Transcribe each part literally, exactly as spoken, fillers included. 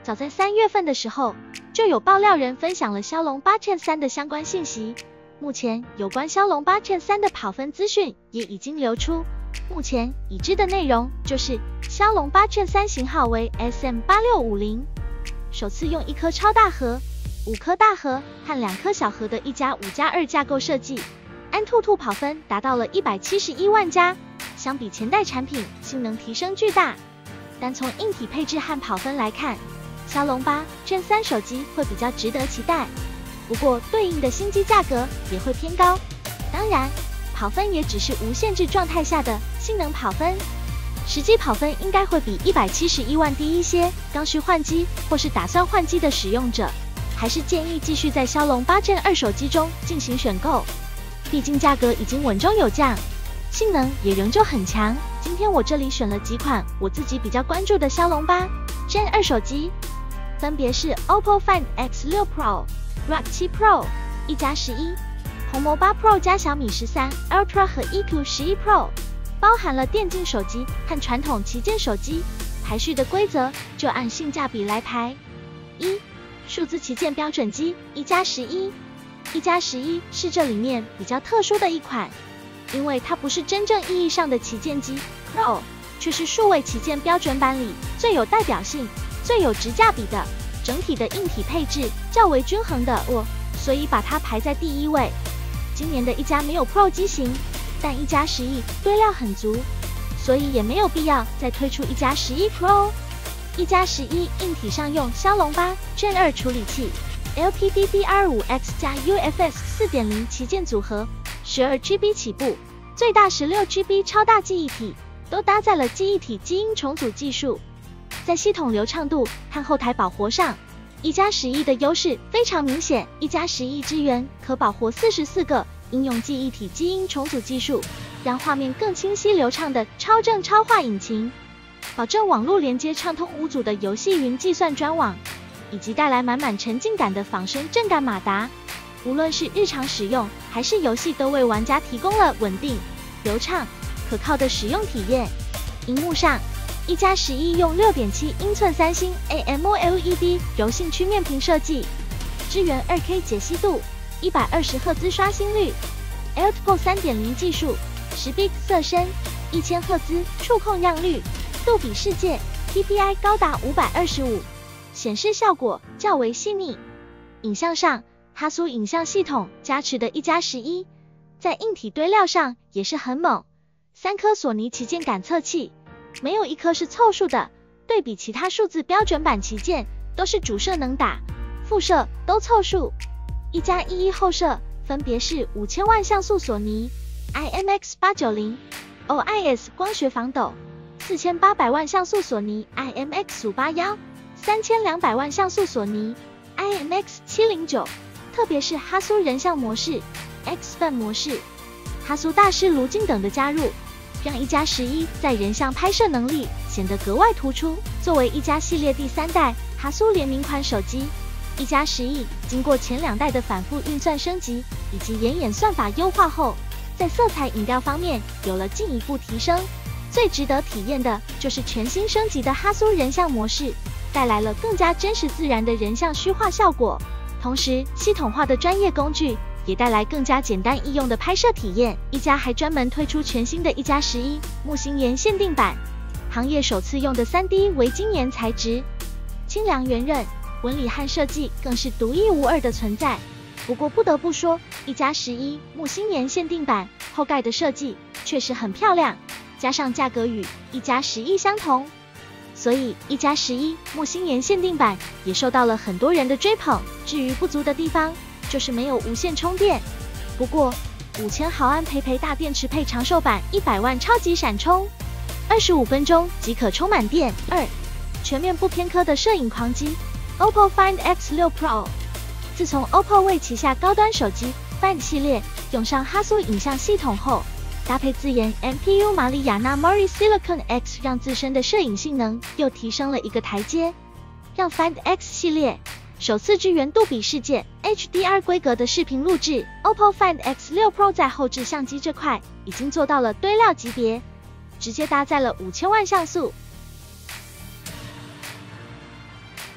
早在三月份的时候，就有爆料人分享了骁龙八 Gen 三的相关信息。目前有关骁龙八 Gen 三的跑分资讯也已经流出。目前已知的内容就是骁龙八 Gen 三型号为 S M 八六五零，首次用一颗超大核、五颗大核和两颗小核的一加五加二架构设计，安兔兔跑分达到了一百七十一万加，相比前代产品性能提升巨大。单从硬体配置和跑分来看，骁龙八 Gen 三手机会比较值得期待，不过对应的新机价格也会偏高。当然，跑分也只是无限制状态下的性能跑分，实际跑分应该会比一百七十一万低一些。刚需换机或是打算换机的使用者，还是建议继续在骁龙八 Gen 二手机中进行选购，毕竟价格已经稳中有降，性能也仍旧很强。今天我这里选了几款我自己比较关注的骁龙八 Gen 二手机，分别是 O P P O Find X 六 Pro、R O C 七 Pro、一加十一、红魔八 Pro 加小米十三 Ultra 和 E Q 十一 Pro， 包含了电竞手机和传统旗舰手机。排序的规则就按性价比来排。一、数字旗舰标准机一加十一。一加十一是这里面比较特殊的一款，因为它不是真正意义上的旗舰机 Pro， 却是数位旗舰标准版里最有代表性、最有质价比的，整体的硬体配置较为均衡的我，所以把它排在第一位。今年的一加没有 Pro 机型，但一加十一堆料很足，所以也没有必要再推出一加十一 Pro。一加十一硬体上用骁龙八 Gen 二处理器 ，L P D D R 五 X 加 U F S 四点零 旗舰组合， 十二 G B 起步，最大 十六 G B 超大记忆体，都搭载了记忆体基因重组技术。在系统流畅度和后台保活上，一加十一的优势非常明显。一加十一支援可保活四十四个应用记忆体基因重组技术，让画面更清晰流畅的超正超画引擎，保证网络连接畅通无阻的游戏云计算专网，以及带来满满沉浸感的仿生震感马达。无论是日常使用还是游戏，都为玩家提供了稳定、流畅、可靠的使用体验。萤幕上，一加十一用 六点七英寸三星 A M O L E D 柔性曲面屏设计，支援 二 K 解析度，一百二十赫兹刷新率 ，L T P O 三点零 技术，十 bit 色深，一千赫兹触控让率，杜比世界 P P I 高达五百二十五，显示效果较为细腻。影像上，哈苏影像系统加持的一加十一，在硬体堆料上也是很猛，三颗索尼旗舰感测器，没有一颗是凑数的，对比其他数字标准版旗舰，都是主摄能打，副摄都凑数。一加一一后摄分别是五千万像素索尼 I M X 八九零 O I S 光学防抖，四千八百万像素索尼 I M X 五八一，三千两百万像素索尼 I M X 七零九，特别是哈苏人像模式、X Fan 模式、哈苏大师卢金等的加入，让一加十一在人像拍摄能力显得格外突出。作为一加系列第三代哈苏联名款手机，一加十一经过前两代的反复运算升级以及眼眼算法优化后，在色彩影调方面有了进一步提升。最值得体验的就是全新升级的哈苏人像模式，带来了更加真实自然的人像虚化效果，同时系统化的专业工具也带来更加简单易用的拍摄体验。一加还专门推出全新的一加十一木星岩限定版，行业首次用的 三 D 微晶岩材质，清凉圆润，纹理和设计更是独一无二的存在。不过不得不说，一加十一木星岩限定版后盖的设计确实很漂亮，加上价格与一加十一相同，所以一加十一木星岩限定版也受到了很多人的追捧。至于不足的地方，就是没有无线充电。不过五千毫安培培大电池配长寿版一百万超级闪充，二十五分钟即可充满电。二、全面不偏科的摄影狂机 O P P O Find X 六 Pro。自从 O P P O 为旗下高端手机 Find 系列用上哈苏影像系统后，搭配自研 M P U 马里亚纳 Mori Silicon X， 让自身的摄影性能又提升了一个台阶，让 Find X 系列首次支援杜比世界 H D R 规格的视频录制。 O P P O Find X 六 Pro 在后置相机这块已经做到了堆料级别，直接搭载了五千万像素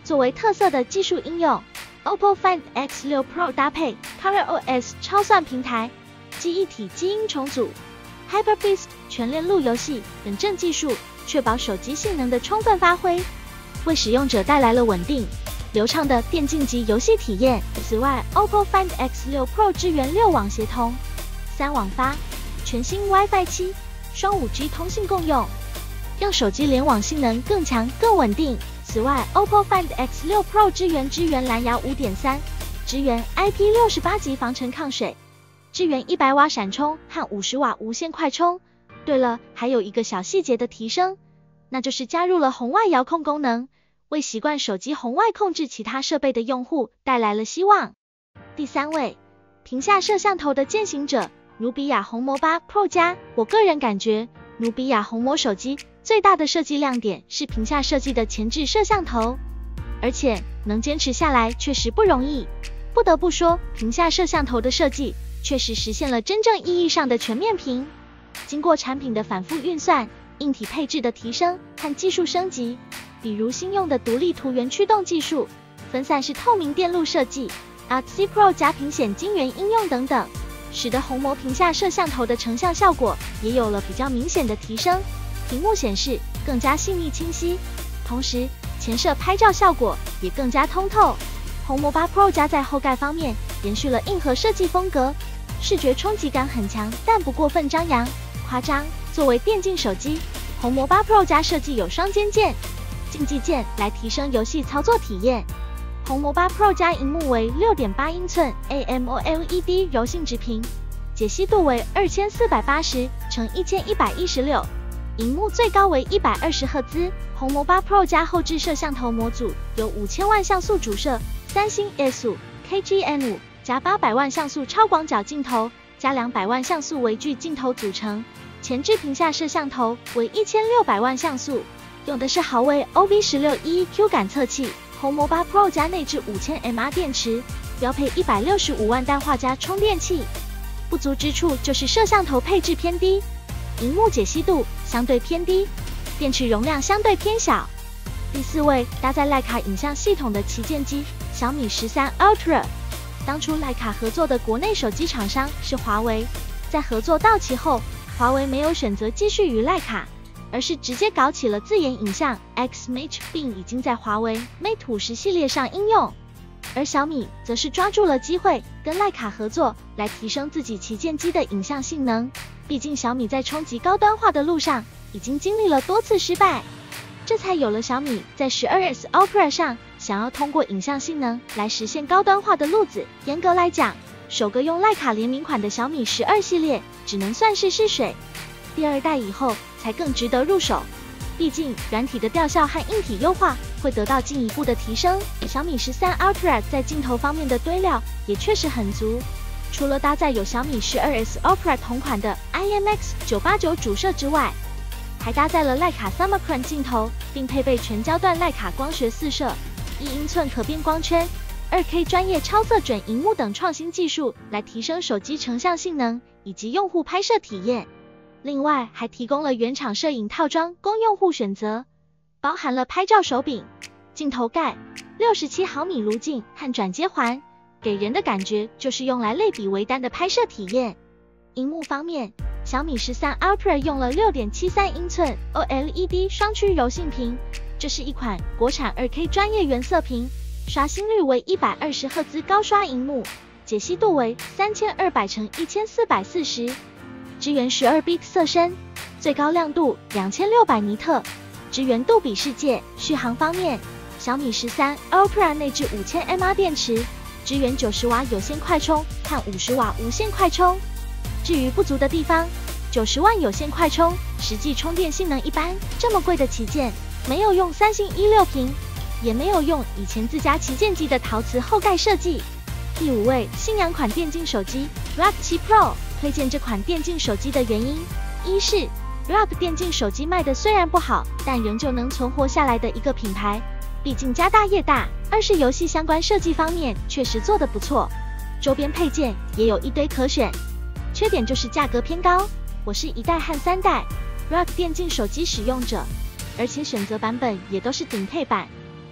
作为特色的技术应用 ，O P P O Find X 六 Pro 搭配 ColorOS 超算平台、记忆体基因重组、HyperBeast 全链路由器等正技术，确保手机性能的充分发挥，为使用者带来了稳定、流畅的电竞级游戏体验。此外 ，O P P O Find X 六 Pro 支援六网协同、三网发、全新 WiFi 七、双 五 G 通信共用，让手机联网性能更强、更稳定。此外 ，O P P O Find X 六 Pro 支援支援蓝牙 五点三， 支援 I P 六十八级防尘抗水，支援一百瓦闪充和五十瓦无线快充。对了，还有一个小细节的提升，那就是加入了红外遥控功能，为习惯手机红外控制其他设备的用户带来了希望。第三位，屏下摄像头的践行者，努比亚红魔八 Pro 加。我个人感觉，努比亚红魔手机最大的设计亮点是屏下设计的前置摄像头，而且能坚持下来确实不容易。不得不说，屏下摄像头的设计确实实现了真正意义上的全面屏。经过产品的反复运算、硬体配置的提升和技术升级，比如新用的独立图源驱动技术、分散式透明电路设计、A R T C Pro 加屏显晶圆应用等等，使得红魔屏下摄像头的成像效果也有了比较明显的提升，屏幕显示更加细腻清晰，同时前摄拍照效果也更加通透。红魔八 Pro 加在后盖方面延续了硬核设计风格，视觉冲击感很强，但不过分张扬、夸张。作为电竞手机，红魔八 Pro 加设计有双肩键、竞技键来提升游戏操作体验。红魔八 Pro 加萤幕为 六点八英寸 A M O L E D 柔性直屏，解析度为二千四百八十乘一千一百一十六，萤幕最高为一百二十赫兹。红魔八 Pro 加后置摄像头模组由五千万像素主摄三星 S 五 K G M 五加八百万像素超广角镜头加两百万像素微距镜头组成，前置屏下摄像头为一千六百万像素，用的是豪威 O B 十六 E E Q 感测器。红魔八 Pro 加内置五千毫安时电池，标配一百六十五万氮化镓充电器。不足之处就是摄像头配置偏低，萤幕解析度相对偏低，电池容量相对偏小。第四位，搭载徕卡影像系统的旗舰机小米十三 Ultra。当初徕卡合作的国内手机厂商是华为，在合作到期后，华为没有选择继续与徕卡，而是直接搞起了自研影像 X-Mate， 并已经在华为 Mate 五十系列上应用。而小米则是抓住了机会，跟徕卡合作，来提升自己旗舰机的影像性能。毕竟小米在冲击高端化的路上，已经经历了多次失败，这才有了小米在 十二 S Ultra 上想要通过影像性能来实现高端化的路子。严格来讲，首个用徕卡联名款的小米十二系列只能算是试水，第二代以后才更值得入手。毕竟软体的调效和硬体优化会得到进一步的提升。小米十三 Ultra 在镜头方面的堆料也确实很足，除了搭载有小米十二 S Ultra 同款的 I M X 九八九主摄之外，还搭载了徕卡 Summicron 镜头，并配备全焦段徕卡光学四摄、一英寸可变光圈、二 K 专业超色准萤幕等创新技术，来提升手机成像性能以及用户拍摄体验。另外还提供了原厂摄影套装供用户选择，包含了拍照手柄、镜头盖、六十七毫米卢镜和转接环，给人的感觉就是用来类比微单的拍摄体验。萤幕方面，小米十三 Ultra 用了 六点七三英寸 O L E D 双区柔性屏，这是一款国产 二 K 专业原色屏，刷新率为一百二十赫兹高刷萤幕，解析度为三千二百乘一千四百四十，支援 十二 bit 色深，最高亮度两千六百尼特，支援杜比世界。续航方面，小米十三 Ultra 内置五千毫安时电池，支援九十瓦有线快充和五十瓦无线快充。至于不足的地方，九十万有线快充实际充电性能一般，这么贵的旗舰没有用三星 E 六 屏，也没有用以前自家旗舰机的陶瓷后盖设计。第五位，信仰款电竞手机 R O K 七 Pro。 推荐这款电竞手机的原因，一是 R O K 电竞手机卖的虽然不好，但仍旧能存活下来的一个品牌，毕竟家大业大；二是游戏相关设计方面确实做得不错，周边配件也有一堆可选。缺点就是价格偏高，我是一代和三代 R O K 电竞手机使用者，而且选择版本也都是顶配版，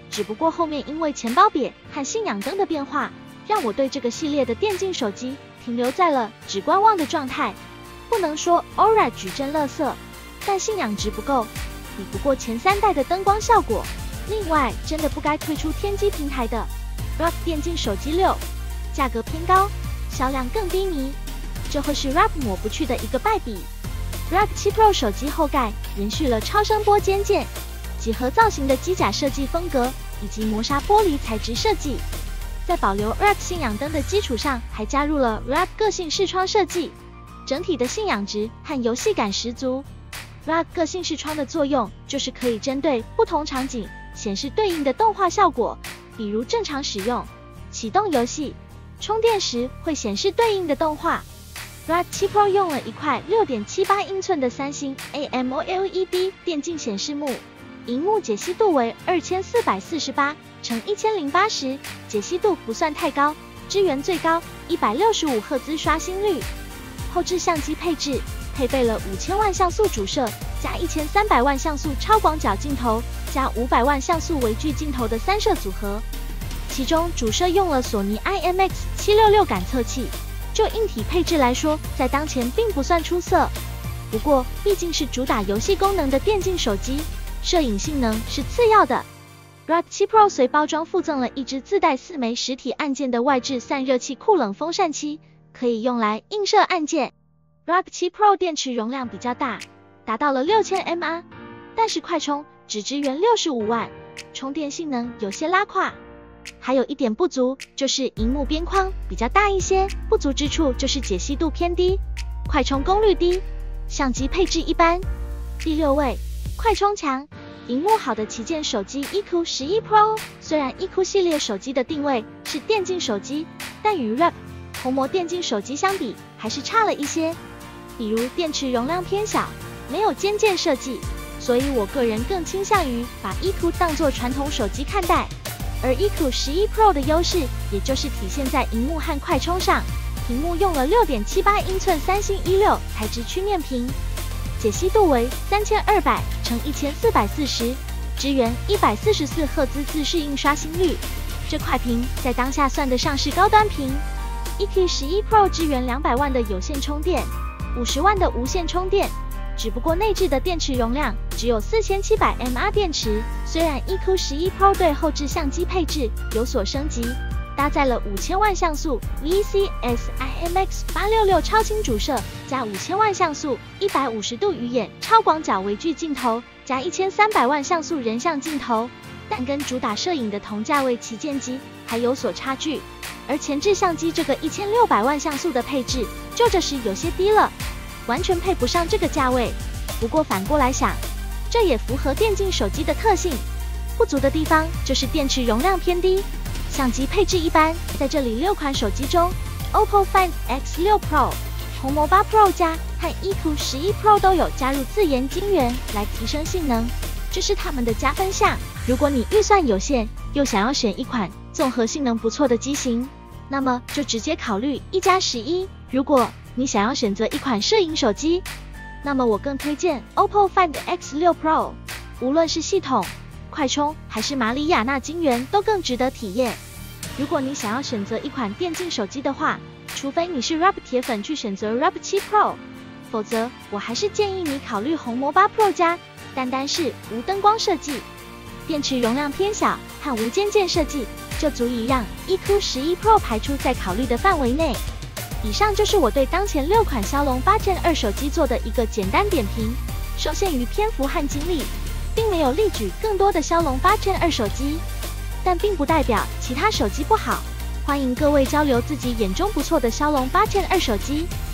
只不过后面因为钱包瘪和信仰灯的变化，让我对这个系列的电竞手机停留在了只观望的状态。不能说 O L E D 矩阵垃圾，但信仰值不够，比不过前三代的灯光效果。另外，真的不该推出天玑平台的 R O G 电竞手机六，价格偏高，销量更低迷，这会是 R O G 抹不去的一个败笔。R O G 七 Pro 手机后盖延续了超声波尖键、几何造型的机甲设计风格，以及磨砂玻璃材质设计，在保留 R O G 信仰灯的基础上，还加入了 R O G 个性视窗设计。整体的信仰值和游戏感十足。R O G 个性视窗的作用就是可以针对不同场景显示对应的动画效果，比如正常使用、启动游戏、充电时会显示对应的动画。R O G 七 Pro 用了一块 六点七八英寸的三星 A M O L E D 电竞显示幕，萤幕解析度为二千四百四十八乘一千零八十，解析度不算太高，支援最高一百六十五赫兹刷新率。后置相机配置配备了五千万像素主摄加一千三百万像素超广角镜头加五百万像素微距镜头的三摄组合，其中主摄用了索尼 I M X 七六六感测器，就硬体配置来说，在当前并不算出色。不过毕竟是主打游戏功能的电竞手机，摄影性能是次要的。R O G 七 Pro 随包装附赠了一支自带四枚实体按键的外置散热器酷冷风扇器，可以用来映射按键。R O G 七 Pro 电池容量比较大，达到了 六千毫安，但是快充只支援六十五万，充电性能有些拉胯。还有一点不足，就是萤幕边框比较大一些，不足之处就是解析度偏低，快充功率低，相机配置一般。第六位，快充强、萤幕好的旗舰手机 E Q 十一 Pro。虽然 E Q 系列手机的定位是电竞手机，但与 R O G 红魔电竞手机相比，还是差了一些。比如电池容量偏小，没有尖键设计，所以我个人更倾向于把 E Q 当作传统手机看待。而 E Q 十一 Pro 的优势，也就是体现在萤幕和快充上。屏幕用了 六点七八英寸三星 E 六 材质曲面屏，解析度为三千二百乘一千四百四十，支援一百四十四赫兹自适应刷新率。这块屏在当下算得上是高端屏。E Q 十一 Pro 支援两百万的有线充电，五十万的无线充电，只不过内置的电池容量只有四千七百毫安电池。虽然 E Q 十一 Pro 对后置相机配置有所升级，搭载了五千万像素 V C S I M X 八六六超清主摄加五千万像素一百五十度鱼眼超广角微距镜头加一千三百万像素人像镜头，但跟主打摄影的同价位旗舰机还有所差距。而前置相机这个一千六百万像素的配置，就这时有些低了，完全配不上这个价位。不过反过来想，这也符合电竞手机的特性。不足的地方就是电池容量偏低，相机配置一般。在这里六款手机中 ，O P P O Find X 六 Pro、红魔八 Pro 加和 E Q 十一 Pro 都有加入自研晶圆来提升性能，这是他们的加分项。如果你预算有限，又想要选一款综合性能不错的机型，那么就直接考虑一加十一。如果你想要选择一款摄影手机，那么我更推荐 O P P O Find X 六 Pro， 无论是系统、快充还是马里亚纳晶圆都更值得体验。如果你想要选择一款电竞手机的话，除非你是 R O G 铁粉去选择 R O G 七 Pro， 否则我还是建议你考虑红魔八 Pro 加，单单是无灯光设计、电池容量偏小和无尖键设计，就足以让 E Q 十一 Pro 排出在考虑的范围内。以上就是我对当前六款骁龙八 Gen 二手机做的一个简单点评，受限于篇幅和精力，并没有例举更多的骁龙八 Gen 二手机，但并不代表其他手机不好。欢迎各位交流自己眼中不错的骁龙八 Gen 二手机。